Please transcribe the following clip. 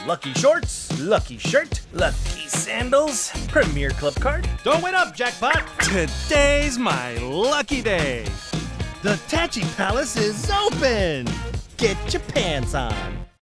lucky shorts, lucky shirt, lucky sandals, premier club card. Don't wait up, jackpot. Today's my lucky day. The Tachi Palace is open. Get your pants on.